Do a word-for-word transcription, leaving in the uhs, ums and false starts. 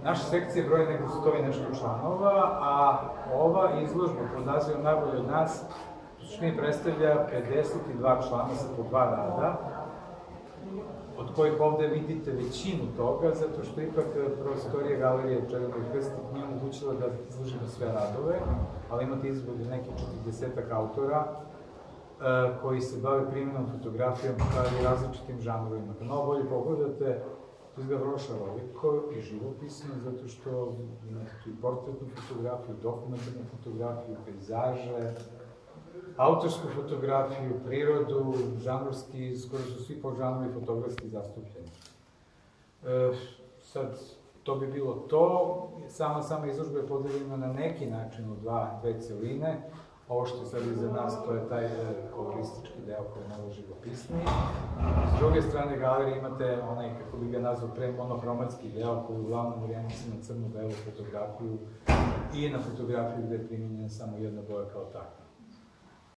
Naša sekcija broji nego sto i nešto članova, a ova izložba pod nazivom Najbolje od nas u suštini predstavlja pedeset dva člana sa po dva rada, od kojih ovde vidite većinu toga, zato što ipak prostorija galerije Červenog krsta nije omogućila da izložimo sve radove, ali imate izbog nekih četrdesetak autora koji se bave primjenom fotografijom i različitim žanrovima. Kad malo bolje pogledate, to izgleda vrlo šaroliko i živopisno, zato što imate tu i portretnu fotografiju, dokumentarnu fotografiju, pejzaže, autorsku fotografiju, prirodu, žanrovski, skoro su svi podžanrovi fotografski zastupljeni. Sad, to bi bilo to. Sama, sama izložba je podeljena na neki način u dva, dve celine. Ovo što je sad iza nas, to je taj koloristički deo koji je malo živopisniji. S druge strane galerije imate onaj, kako bi ga nazvao, premonokromatski deo koji uglavnom orijentiše na crnu-belu fotografiju i na fotografiju gde je primjenjena samo jedna boja kao takva.